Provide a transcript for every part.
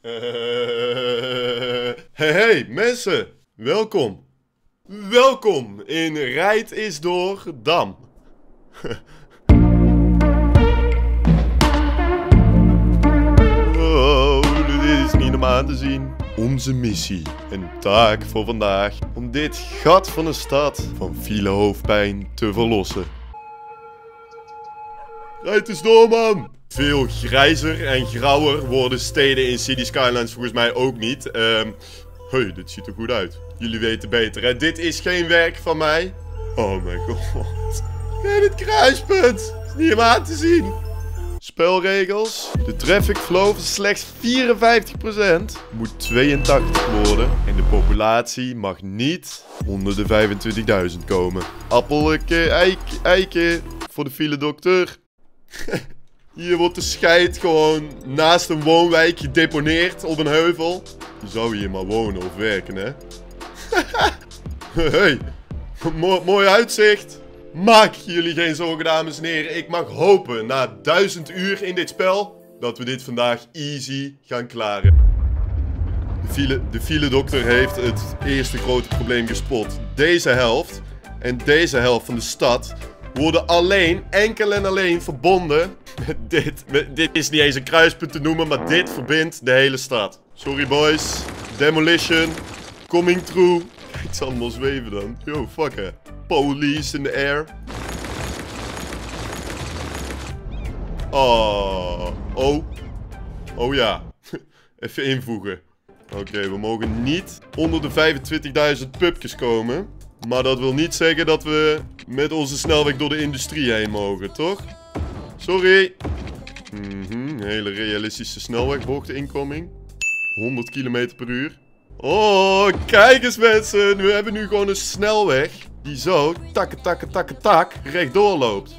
Hey mensen, welkom. Welkom in Rijd is door Dam. Wow, dit is niet om aan te zien. Onze missie en taak voor vandaag om dit gat van een stad van file hoofdpijn te verlossen. Rijd is door, man! Veel grijzer en grauwer worden steden in City Skylines volgens mij ook niet. Hey, dit ziet er goed uit. Jullie weten beter, hè? Dit is geen werk van mij. Oh mijn god. Kijk dit kruispunt. Is niet om aan te zien. Spelregels. De traffic flow van slechts 54% moet 82 worden. En de populatie mag niet onder de 25.000 komen. Appelke, eiken voor de file dokter. Hier wordt de scheid gewoon naast een woonwijk gedeponeerd op een heuvel. Je zou hier maar wonen of werken, hè? Hey, mooi uitzicht. Maak jullie geen zorgen, dames en heren. Ik mag hopen, na 1000 uur in dit spel, dat we dit vandaag easy gaan klaren. De file dokter heeft het eerste grote probleem gespot. Deze helft en deze helft van de stad worden enkel en alleen verbonden met dit. Dit is niet eens een kruispunt te noemen, maar dit verbindt de hele stad. Sorry boys. Demolition. Coming through. Ik zal allemaal zweven dan. Yo, fuck hè. Police in the air. Oh ja. Even invoegen. Oké, we mogen niet onder de 25.000 pupjes komen. Maar dat wil niet zeggen dat we met onze snelweg door de industrie heen mogen, toch? Sorry. Hele realistische snelwegbocht incoming. 100 km per uur. Oh, kijk eens mensen. We hebben nu gewoon een snelweg die zo tak rechtdoor loopt.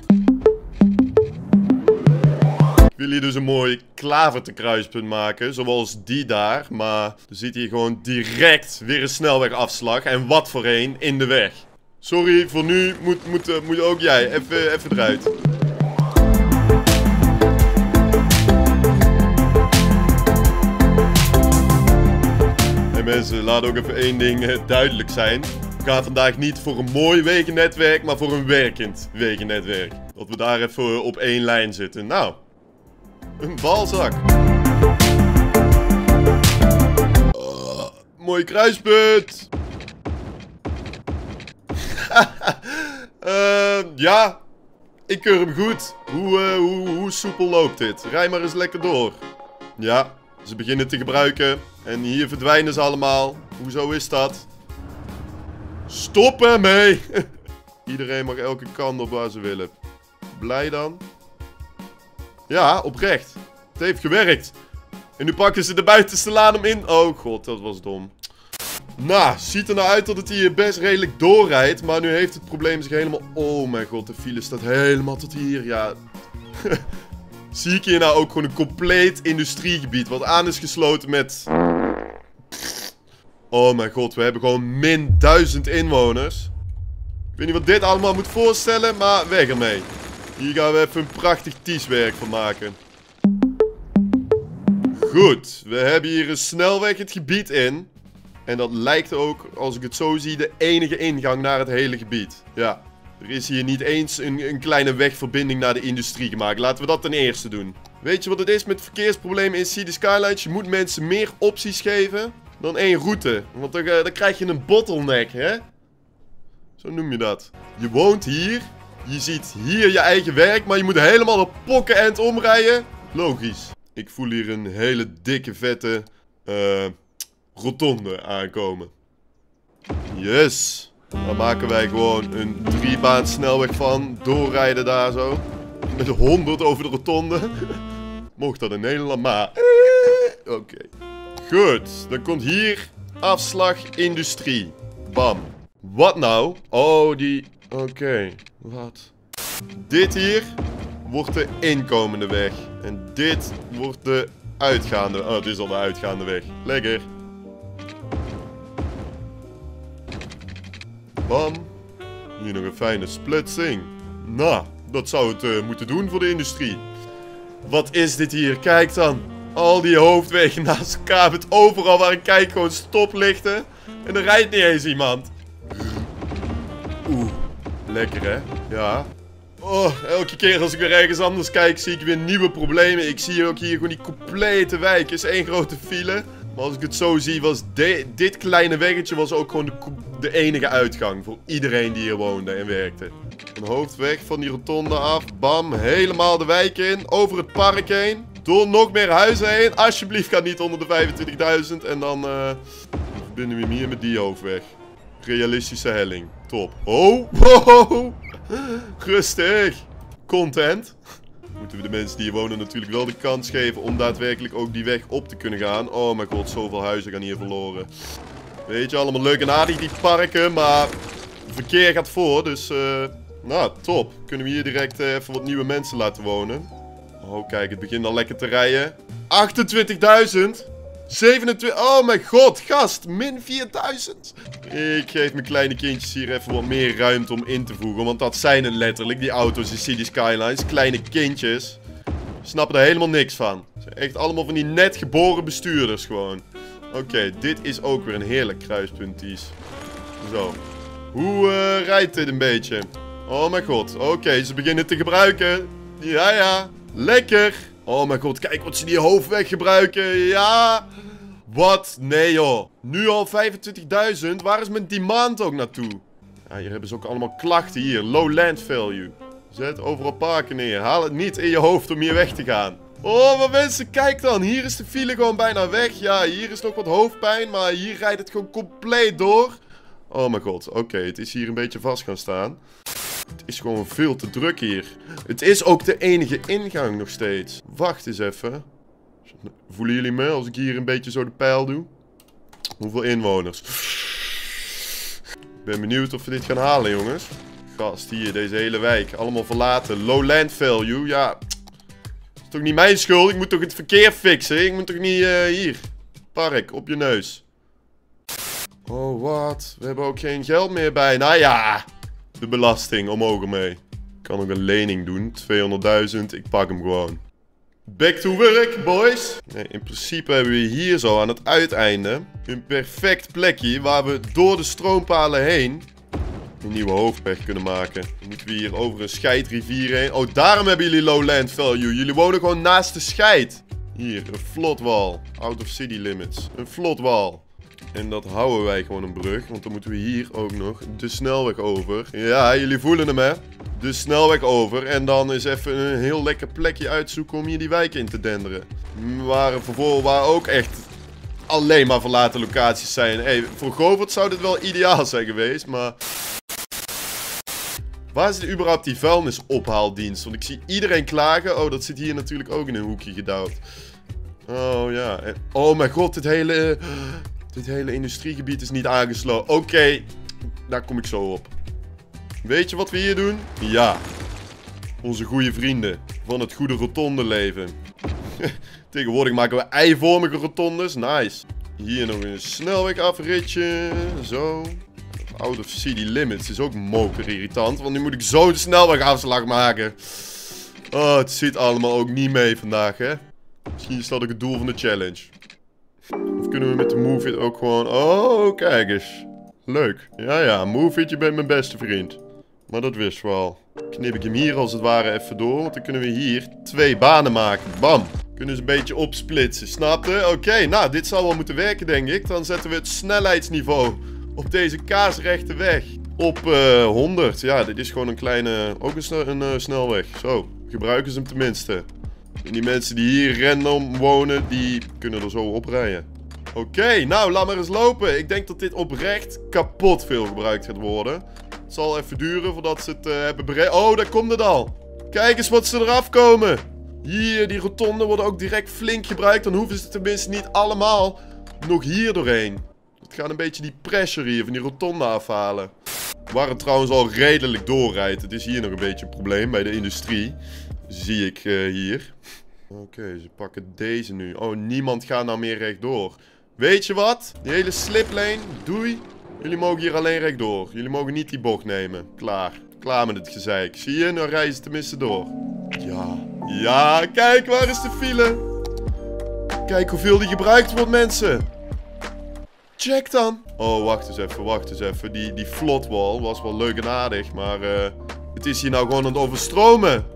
Ik wil hier dus een mooi klavertekruispunt maken, zoals die daar. Maar er zit hier gewoon direct weer een snelwegafslag. En wat voor een in de weg. Sorry, voor nu moet ook jij even eruit. Hey mensen, laat ook even één ding duidelijk zijn. We gaan vandaag niet voor een mooi wegennetwerk, maar voor een werkend wegennetwerk. Dat we daar even op één lijn zitten. Nou, een balzak. Mooi kruispunt. Ja, ik keur hem goed. Hoe soepel loopt dit? Rij maar eens lekker door. Ja, ze beginnen te gebruiken. En hier verdwijnen ze allemaal. Hoezo is dat? Stop ermee! Iedereen mag elke kant op waar ze willen. Blij dan? Ja, oprecht. Het heeft gewerkt. En nu pakken ze de buitenste laan om in. Oh god, dat was dom. Nou, ziet er nou uit dat het hier best redelijk doorrijdt. Maar nu heeft het probleem zich helemaal... Oh mijn god, de file staat helemaal tot hier. Ja. Zie ik hier nou ook gewoon een compleet industriegebied. Wat aan is gesloten met... Oh mijn god, we hebben gewoon min 1000 inwoners. Ik weet niet wat dit allemaal moet voorstellen, maar weg ermee. Hier gaan we even een prachtig tieswerk van maken. Goed, we hebben hier een snelweg het gebied in. En dat lijkt ook, als ik het zo zie, de enige ingang naar het hele gebied. Ja, er is hier niet eens een kleine wegverbinding naar de industrie gemaakt. Laten we dat ten eerste doen. Weet je wat het is met verkeersproblemen in City Skylines? Je moet mensen meer opties geven dan één route. Want dan krijg je een bottleneck, hè? Zo noem je dat. Je woont hier. Je ziet hier je eigen werk, maar je moet helemaal op pokkenend omrijden. Logisch. Ik voel hier een hele dikke, vette rotonde aankomen. Yes. Dan maken wij gewoon een 3-baan snelweg van. Doorrijden daar zo. Met 100 over de rotonde. Mocht dat in Nederland, maar... Oké. Goed. Dan komt hier afslag industrie. Bam. Wat nou? Oh, die... Oké. Wat? Dit hier wordt de inkomende weg. En dit wordt de uitgaande... Oh, dit is al de uitgaande weg. Lekker. Bam. Hier nog een fijne splitsing. Nou, dat zou het moeten doen voor de industrie. Wat is dit hier? Kijk dan. Al die hoofdwegen naast elkaar. Met overal waar ik kijk gewoon stoplichten. En er rijdt niet eens iemand. Oeh, lekker hè? Ja. Oh, elke keer als ik weer ergens anders kijk, zie ik weer nieuwe problemen. Ik zie ook hier gewoon die complete wijk. Het is één grote file. Maar als ik het zo zie, was dit kleine weggetje was ook gewoon de enige uitgang. Voor iedereen die hier woonde en werkte. Een hoofdweg van die rotonde af. Bam, helemaal de wijk in. Over het park heen. Door nog meer huizen heen. Alsjeblieft, ga niet onder de 25.000. En dan verbinden we hem hier met die hoofdweg. Realistische helling. Top. Oh, wow. Rustig. Content. Moeten we de mensen die hier wonen natuurlijk wel de kans geven om daadwerkelijk ook die weg op te kunnen gaan. Oh mijn god, zoveel huizen gaan hier verloren. Weet je, allemaal leuk en aardig die parken, maar verkeer gaat voor. Dus, nou, top. Kunnen we hier direct even wat nieuwe mensen laten wonen. Oh, kijk, het begint al lekker te rijden. 28.000. 27. Oh mijn god, gast. Min 4000. Ik geef mijn kleine kindjes hier even wat meer ruimte om in te voegen. Want dat zijn het letterlijk, die auto's in City Skylines. Kleine kindjes. Snappen er helemaal niks van. Ze zijn echt allemaal van die net geboren bestuurders gewoon. Oké, dit is ook weer een heerlijk kruispunt, Ties. Zo. Hoe rijdt dit een beetje? Oh mijn god. Oké, ze beginnen te gebruiken. Ja, ja. Lekker. Oh mijn god, kijk wat ze die hoofdweg gebruiken. Ja. Wat? Nee joh. Nu al 25.000. Waar is mijn demand ook naartoe? Ja, hier hebben ze ook allemaal klachten hier. Low land value. Zet overal parken neer. Haal het niet in je hoofd om hier weg te gaan. Oh, maar mensen, kijk dan. Hier is de file gewoon bijna weg. Ja, hier is nog wat hoofdpijn. Maar hier rijdt het gewoon compleet door. Oh mijn god. Oké, het is hier een beetje vast gaan staan. Het is gewoon veel te druk hier. Het is ook de enige ingang nog steeds. Wacht eens even. Voelen jullie me als ik hier een beetje zo de pijl doe? Hoeveel inwoners? Ik ben benieuwd of we dit gaan halen, jongens. Gast, hier, deze hele wijk. Allemaal verlaten. Low land value. Ja, dat is toch niet mijn schuld? Ik moet toch het verkeer fixen? Ik moet toch niet hier. Park, op je neus. Oh, wat? We hebben ook geen geld meer bij. Nou ja. De belasting, omhoog ermee. Ik kan ook een lening doen. 200.000. Ik pak hem gewoon. Back to work, boys. Nee, in principe hebben we hier zo aan het uiteinde een perfect plekje waar we door de stroompalen heen een nieuwe hoofdweg kunnen maken. Dan moeten we hier over een scheidrivier heen. Oh, daarom hebben jullie low land value. Jullie wonen gewoon naast de scheid. Hier, een vlotwal. Out of city limits. Een vlotwal. En dat houden wij gewoon een brug. Want dan moeten we hier ook nog de snelweg over. Ja, jullie voelen hem hè. De snelweg over. En dan is even een heel lekker plekje uitzoeken om hier die wijk in te denderen. Waar ook echt alleen maar verlaten locaties zijn. Hey, voor Govert zou dit wel ideaal zijn geweest. Maar waar is überhaupt die vuilnisophaaldienst? Want ik zie iedereen klagen. Oh, dat zit hier natuurlijk ook in een hoekje gedouwd. Oh ja. Oh mijn god, dit hele industriegebied is niet aangesloten. Oké, daar kom ik zo op. Weet je wat we hier doen? Ja. Onze goede vrienden van het goede rotonde leven. Tegenwoordig maken we eivormige rotondes. Nice. Hier nog een snelwegafritje. Zo. Out of city limits is ook moker irritant. Want nu moet ik zo de snelwegafslag maken. Oh, het zit allemaal ook niet mee vandaag, hè. Misschien is dat ook het doel van de challenge. Of kunnen we met de Move It ook gewoon... Oh, kijk eens. Leuk. Ja, ja, Move It, je bent mijn beste vriend. Maar dat wist we al. Knip ik hem hier als het ware even door. Want dan kunnen we hier 2 banen maken. Bam. Kunnen ze een beetje opsplitsen. Snap je? Oké, nou, dit zal wel moeten werken, denk ik. Dan zetten we het snelheidsniveau op deze kaarsrechte weg op 100. Ja, dit is gewoon een kleine... Ook een snelweg. Zo, gebruiken ze hem tenminste. En die mensen die hier random wonen, die kunnen er zo oprijden. Oké, nou, laat maar eens lopen. Ik denk dat dit oprecht kapot veel gebruikt gaat worden. Het zal even duren voordat ze het hebben bereikt. Oh, daar komt het al. Kijk eens wat ze eraf komen. Hier, die rotonden worden ook direct flink gebruikt. Dan hoeven ze tenminste niet allemaal nog hier doorheen. Het gaat een beetje die pressure hier van die rotonde afhalen. Waar het trouwens al redelijk doorrijdt. Het is hier nog een beetje een probleem bij de industrie. Zie ik hier. Oké, ze pakken deze nu. Oh, niemand gaat nou meer rechtdoor. Weet je wat? Die hele sliplane, doei. Jullie mogen hier alleen rechtdoor. Jullie mogen niet die bocht nemen. Klaar. Klaar met het gezeik. Zie je? Nou rijden ze tenminste door. Ja. Ja, kijk, waar is de file? Kijk hoeveel die gebruikt wordt, mensen. Check dan. Oh, wacht eens even. Die floodwall was wel leuk en aardig, maar het is hier nou gewoon aan het overstromen.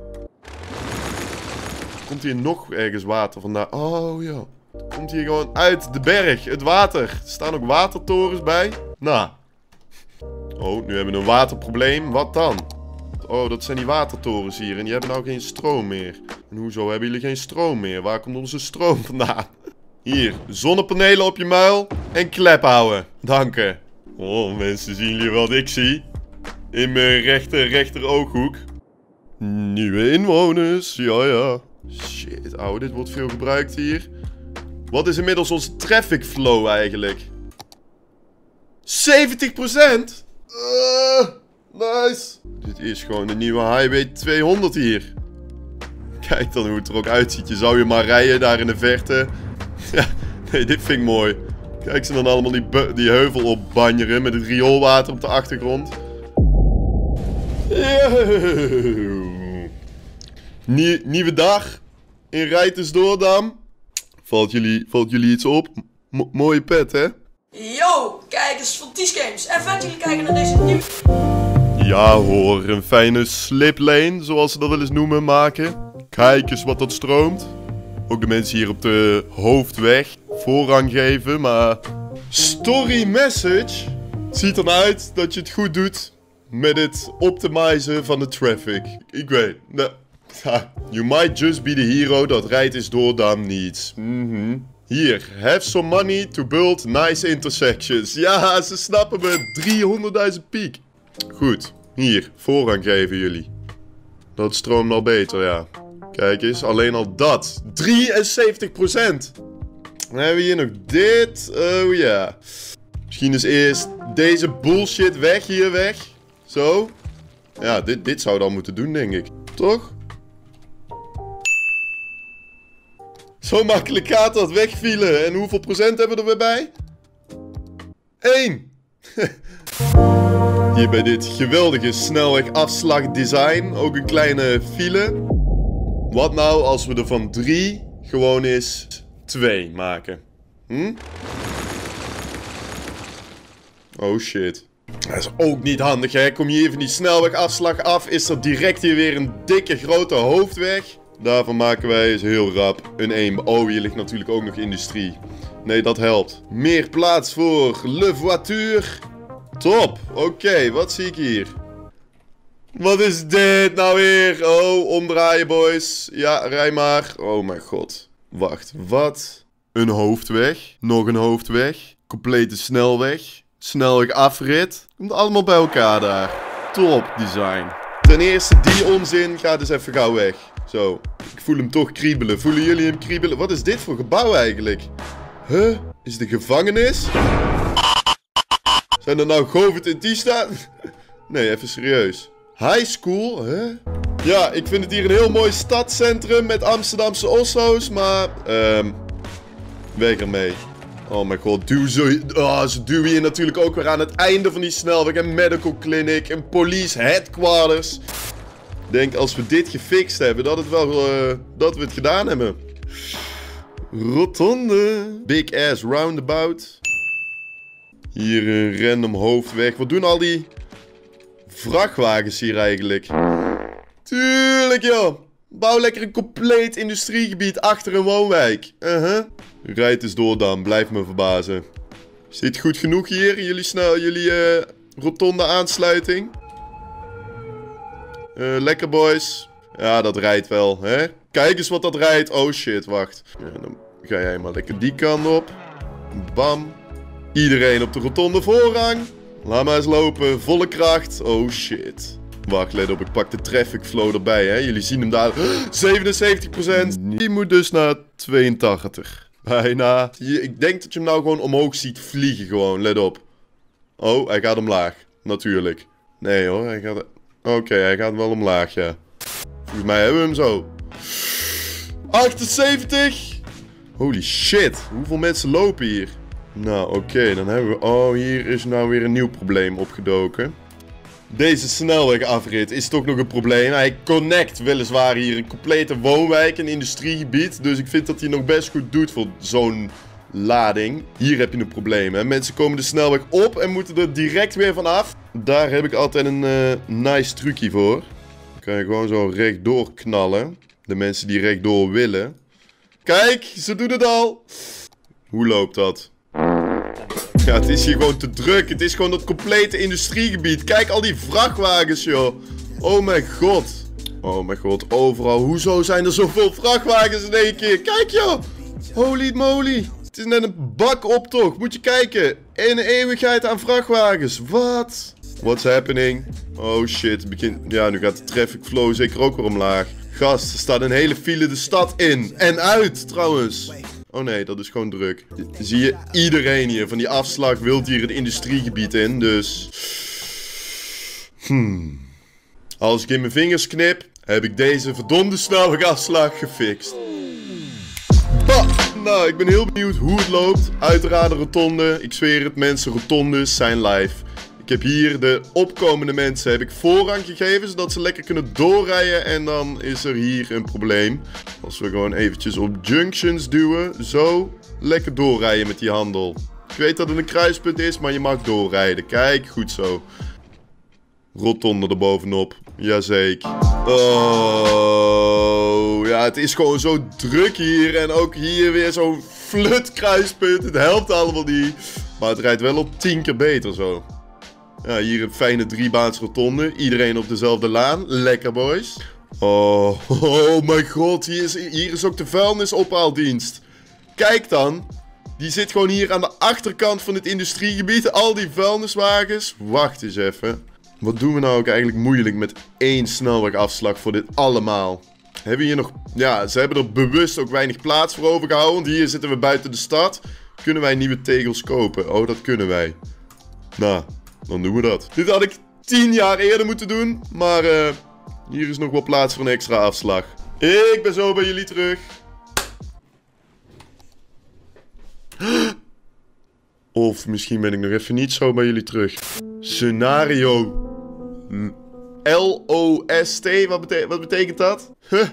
Komt hier nog ergens water vandaan? Oh ja. Komt hier gewoon uit de berg, het water. Er staan ook watertorens bij. Nou. Oh, nu hebben we een waterprobleem. Wat dan? Oh, dat zijn die watertorens hier. En die hebben nou geen stroom meer. En hoezo hebben jullie geen stroom meer? Waar komt onze stroom vandaan? Hier, zonnepanelen op je muil. En klep houden. Dank. Oh, mensen, zien jullie wat ik zie? In mijn rechter ooghoek. Nieuwe inwoners. Ja. Shit, ouwe, dit wordt veel gebruikt hier. Wat is inmiddels onze traffic flow eigenlijk? 70%? Nice. Dit is gewoon de nieuwe Highway 200 hier. Kijk dan hoe het er ook uitziet. Je zou je maar rijden daar in de verte. Ja, nee, dit vind ik mooi. Kijk ze dan allemaal die heuvel opbanjeren met het rioolwater op de achtergrond. Nieuwe dag in Rijtersdorp. Valt jullie iets op? Mooie pet, hè? Yo, kijkers van Ties Games. En vet jullie kijken naar deze nieuwe... Ja hoor, een fijne sliplane, zoals ze dat wel eens noemen, maken. Kijk eens wat dat stroomt. Ook de mensen hier op de hoofdweg voorrang geven, maar... Story message. Het ziet eruit dat je het goed doet met het optimizen van de traffic. Ik weet, nou... You might just be the hero dat Rijtersdorp needs. Hier, have some money to build nice intersections. Ja, ze snappen me. 300.000 piek. Goed, hier, voorrang geven jullie. Dat stroomt al beter, ja. Kijk eens, alleen al dat. 73%. Dan hebben we hier nog dit. Oh ja. Misschien is eerst deze bullshit weg. Zo. Ja, dit zou dan moeten doen, denk ik. Toch? Zo makkelijk gaat dat, wegvielen. En hoeveel procent hebben we er weer bij? 1. Hier bij dit geweldige snelwegafslagdesign ook een kleine file. Wat nou als we er van 3 gewoon eens 2 maken? Oh shit. Dat is ook niet handig, hè. Kom je hier van die snelwegafslag af, is er direct hier weer een dikke grote hoofdweg. Daarvan maken wij eens heel rap een 1. Oh, hier ligt natuurlijk ook nog industrie. Nee, dat helpt. Meer plaats voor le voiture. Top. Oké, wat zie ik hier? Wat is dit nou weer? Oh, omdraaien, boys. Ja, rij maar. Oh mijn god. Wacht, wat? Een hoofdweg. Nog een hoofdweg. Complete snelweg. Snelweg afrit. Komt allemaal bij elkaar daar. Top design. Ten eerste, die onzin gaat dus even gauw weg. Zo, ik voel hem toch kriebelen. Voelen jullie hem kriebelen? Wat is dit voor gebouw eigenlijk? Huh? Is het een gevangenis? Zijn er nou Govert en Tista? Nee, even serieus. High school, hè? Ja, ik vind het hier een heel mooi stadscentrum met Amsterdamse osso's, maar... weg ermee. Oh mijn god, ze duwen hier natuurlijk ook weer aan het einde van die snelweg. Een medical clinic, een police headquarters. Ik denk als we dit gefixt hebben, dat we het gedaan hebben. Rotonde. Big ass roundabout. Hier een random hoofdweg. Wat doen al die vrachtwagens hier eigenlijk? Tuurlijk joh. Bouw lekker een compleet industriegebied achter een woonwijk. Rijtersdorp dan, blijf me verbazen. Is dit goed genoeg hier? Jullie rotonde aansluiting? Lekker boys. Ja, dat rijdt wel, hè? Kijk eens wat dat rijdt. Oh shit, wacht. Ja, dan ga jij maar lekker die kant op. Bam. Iedereen op de rotonde voorrang. Laat maar eens lopen, volle kracht. Oh shit. Wacht, let op, ik pak de traffic flow erbij, hè. Jullie zien hem daar. 77%. Die moet dus naar 82. Bijna. Ik denk dat je hem nou gewoon omhoog ziet vliegen gewoon, let op. Oh, hij gaat omlaag. Natuurlijk. Nee hoor, hij gaat... Oké, hij gaat wel omlaag, ja. Volgens mij hebben we hem zo. 78. Holy shit. Hoeveel mensen lopen hier? Nou, oké, dan hebben we... Oh, hier is nou weer een nieuw probleem opgedoken. Deze snelwegafrit is toch nog een probleem. Hij connect weliswaar hier een complete woonwijk, een industriegebied. Dus ik vind dat hij nog best goed doet voor zo'n lading. Hier heb je een probleem, hè. Mensen komen de snelweg op en moeten er direct weer vanaf. Daar heb ik altijd een nice trucje voor. Dan kan je gewoon zo rechtdoor knallen. De mensen die rechtdoor willen. Kijk, ze doen het al. Hoe loopt dat? Ja, het is hier gewoon te druk. Het is gewoon dat complete industriegebied. Kijk, al die vrachtwagens, joh. Oh mijn god. Oh mijn god, overal. Hoezo zijn er zoveel vrachtwagens in één keer? Kijk, joh. Holy moly. Het is net een bakoptocht. Moet je kijken. Een eeuwigheid aan vrachtwagens. Wat? What's happening? Oh shit. Ja, nu gaat de traffic flow zeker ook weer omlaag. Gast, er staat een hele file de stad in. En uit, trouwens. Oh nee, dat is gewoon druk. Zie je, iedereen hier van die afslag wilt hier het industriegebied in, dus... Als ik in mijn vingers knip, heb ik deze verdomde snelwegafslag gefixt. Bah! Nou, ik ben heel benieuwd hoe het loopt. Uiteraard een rotonde. Ik zweer het, mensen, rotondes zijn live. Ik heb hier de opkomende mensen heb ik voorrang gegeven, zodat ze lekker kunnen doorrijden. En dan is er hier een probleem. Als we gewoon eventjes op junctions duwen. Zo, lekker doorrijden met die handel. Ik weet dat het een kruispunt is, maar je mag doorrijden. Kijk, goed zo. Rotonde erbovenop. Jazeker. Oh, ja, het is gewoon zo druk hier. En ook hier weer zo'n flut kruispunt. Het helpt allemaal niet. Maar het rijdt wel op 10 keer beter zo. Ja, hier een fijne 3-baans rotonde. Iedereen op dezelfde laan. Lekker, boys. Oh mijn god. Hier is ook de vuilnisophaaldienst. Kijk dan. Die zit gewoon hier aan de achterkant van het industriegebied. Al die vuilniswagens. Wacht eens even. Wat doen we nou ook eigenlijk moeilijk met 1 snelwegafslag voor dit allemaal? Hebben we hier nog... Ja, ze hebben er bewust ook weinig plaats voor overgehouden. Want hier zitten we buiten de stad. Kunnen wij nieuwe tegels kopen? Oh, dat kunnen wij. Nou... Dan doen we dat. Dit had ik 10 jaar eerder moeten doen. Maar hier is nog wel plaats voor een extra afslag. Ik ben zo bij jullie terug. Of misschien ben ik nog even niet zo bij jullie terug. Scenario. LOST. Wat betekent dat?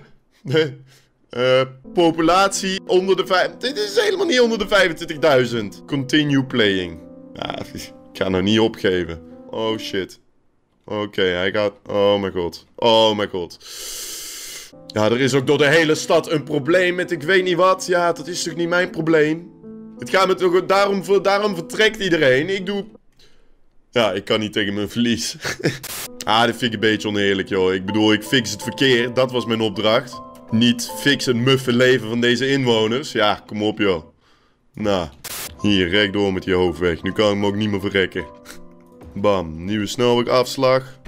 Populatie onder de Dit is helemaal niet onder de 25.000. Continue playing. Ja, ik ga nou niet opgeven. Oh shit. Oké, hij gaat... Oh mijn god. Oh mijn god. Ja, er is ook door de hele stad een probleem met ik weet niet wat. Ja, dat is toch niet mijn probleem? Het gaat me toch... Daarom vertrekt iedereen. Ik doe... Ja, ik kan niet tegen mijn verlies. Dat vind ik een beetje oneerlijk, joh. Ik bedoel, ik fix het verkeer. Dat was mijn opdracht. Niet fix het muffe leven van deze inwoners. Ja, kom op, joh. Nou... Hier, rechtdoor met die hoofdweg. Nu kan ik hem ook niet meer verrekken. Bam, nieuwe snelwegafslag.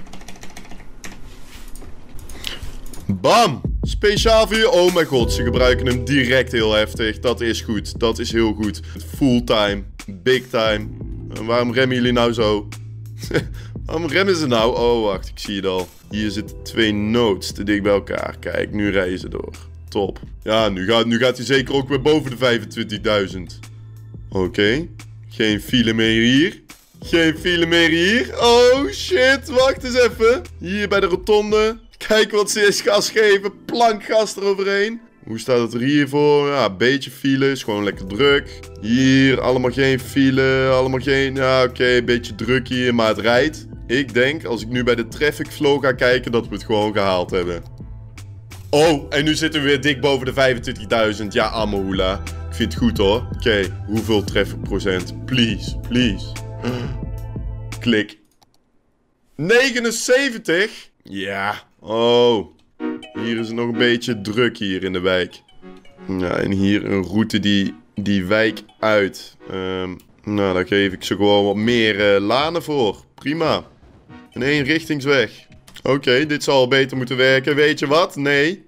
Bam, speciaal voor je. Oh mijn god, ze gebruiken hem direct heel heftig. Dat is goed, dat is heel goed. Fulltime, big time. En waarom remmen jullie nou zo? Waarom remmen ze nou? Oh, wacht, ik zie het al. Hier zitten 2 nodes te dicht bij elkaar. Kijk, nu rijden ze door. Top. Ja, nu gaat hij zeker ook weer boven de 25.000. Oké. Geen file meer hier. Geen file meer hier. Oh shit, wacht eens even. Hier bij de rotonde. Kijk wat ze eens gas geven. Plankgas eroverheen. Hoe staat het er hier voor? Ja, een beetje file. Is gewoon lekker druk. Hier, allemaal geen file. Allemaal geen... Ja, oké, een beetje druk hier. Maar het rijdt. Ik denk, als ik nu bij de traffic flow ga kijken, dat we het gewoon gehaald hebben. Oh, en nu zitten we weer dik boven de 25.000. Ja, Amahula. Ik vind het goed hoor. Oké, hoeveel treffer procent? Please, please. Klik. 79? Ja. Oh. Hier is het nog een beetje druk hier in de wijk. Ja, en hier een route die wijk uit. Nou, daar geef ik ze gewoon wat meer lanen voor. Prima. Een eenrichtingsweg. Oké, dit zal beter moeten werken. Weet je wat? Nee.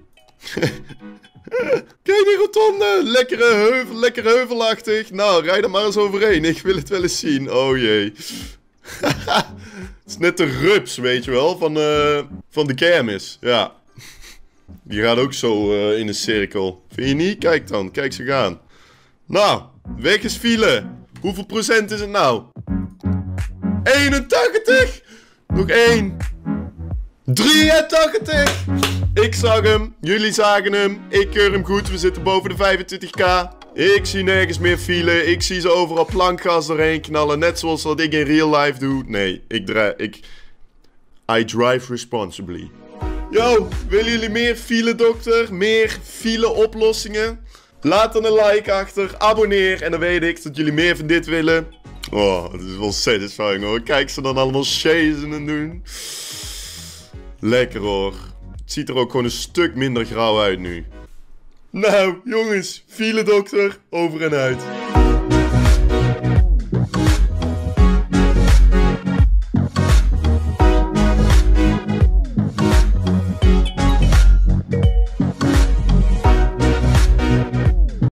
Kijk die rotonde. Lekker heuvelachtig. Nou, rijd er maar eens overheen. Ik wil het wel eens zien. Oh jee. Het is net de rups, weet je wel. Van de kermis. Ja. Die gaat ook zo in een cirkel. Vind je niet? Kijk dan. Kijk ze gaan. Nou, weg is file. Hoeveel procent is het nou? 81! Nog 1. 83! Ik zag hem, jullie zagen hem, ik keur hem goed, we zitten boven de 25k. Ik zie nergens meer file, ik zie ze overal plankgas doorheen knallen, net zoals wat ik in real life doe. Nee, I drive responsibly. Yo, willen jullie meer file dokter? Meer file oplossingen? Laat dan een like achter, abonneer en dan weet ik dat jullie meer van dit willen. Oh, het is wel satisfying hoor, kijk ze dan allemaal chasen en doen. Lekker hoor. Het ziet er ook gewoon een stuk minder grauw uit nu. Nou, jongens, file dokter, over en uit.